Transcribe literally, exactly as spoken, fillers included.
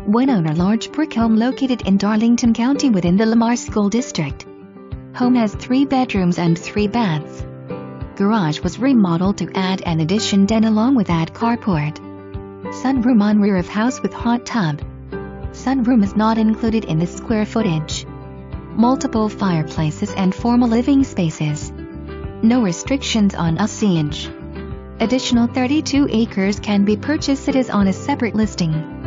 One owner large brick home located in Darlington County within the Lamar School district. Home has three bedrooms and three baths. Garage was remodeled to add an addition den along with add carport. Sunroom on rear of house with hot tub. Sunroom is not included in the square footage. Multiple fireplaces and formal living spaces. No restrictions on usage. Additional thirty-two acres can be purchased. It is on a separate listing.